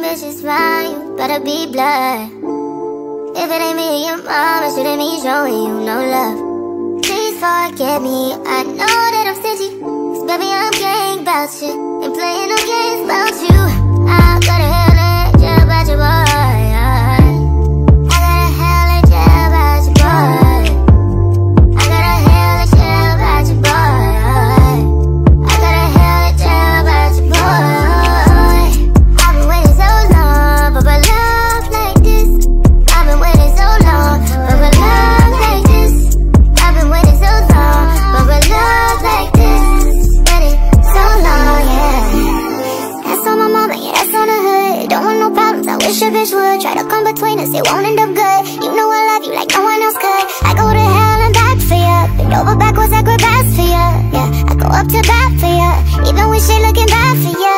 bitch is mine, you better be blood. If it ain't me or your mom, it shouldn't be showing you no love. Please forgive me, I know that I'm stingy, 'cause baby I'm gang about you, and playing no games about you. I got a hell of a job about your boy. I got a hell of a job about your boy. I got a hell of a job about your boy. I got a hell of a job about your boy. I've been waiting so long for a love like this. I've been waiting so long for a love like this. I've been waiting so long for a love like this. Waiting so long, yeah. That's on my mama, yeah, that's on the hood. Don't want no problems, I wish a bitch would. Try to come between us, it won't end up good. You know I love you like no one else could. I go to hell and back for ya. Bend over backwards, acrobats for ya. Yeah, I go up to bat for ya, even when shit looking bad for ya.